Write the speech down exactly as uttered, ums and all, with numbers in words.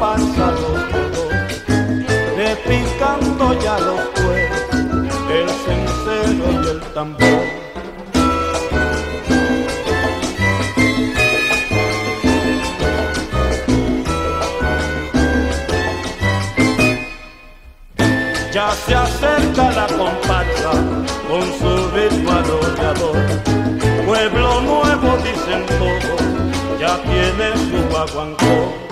comparsa los dos, repicando ya los cueros, el cenicero y el tambor. Ya se acerca la comparsa con su ritmo arrollador. Pueblo nuevo dicen todos, ya tiene su guaguancó.